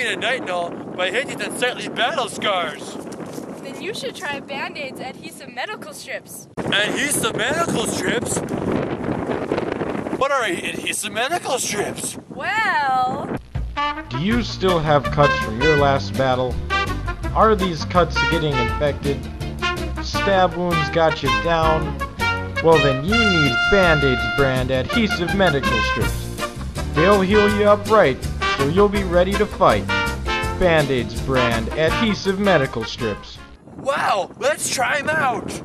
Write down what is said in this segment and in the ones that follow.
a nitinol by hitting unsightly battle scars. Then you should try Band-Aid's adhesive medical strips. Adhesive medical strips? What are adhesive medical strips? Well... Do you still have cuts from your last battle? Are these cuts getting infected? Stab wounds got you down? Well then you need Band-Aid's brand adhesive medical strips. They'll heal you up right, so you'll be ready to fight. Band-Aid's brand adhesive medical strips. Wow, let's try them out!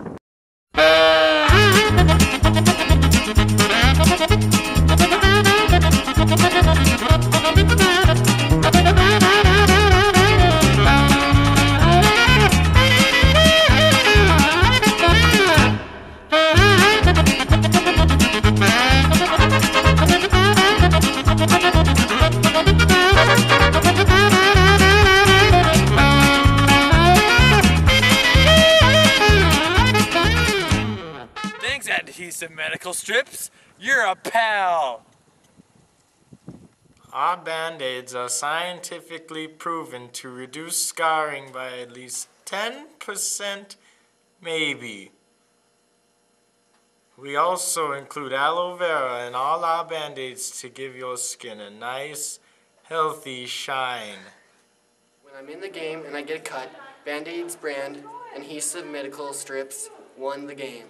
Thanks, adhesive medical strips. You're a pal. Our Band-Aids are scientifically proven to reduce scarring by at least 10%, maybe. We also include aloe vera in all our Band-Aids to give your skin a nice, healthy shine. When I'm in the game and I get a cut, Band-Aid's brand adhesive medical strips won the game.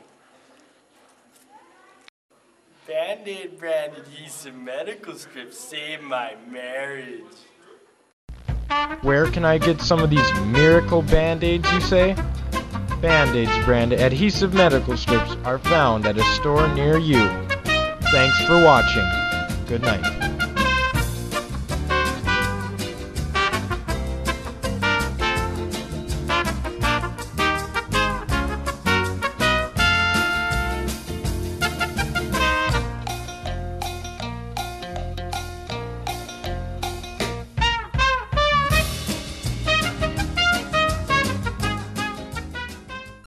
Band-Aid brand adhesive medical strips saved my marriage. Where can I get some of these miracle Band-Aids, you say? Band-Aid's brand adhesive medical strips are found at a store near you. Thanks for watching. Good night.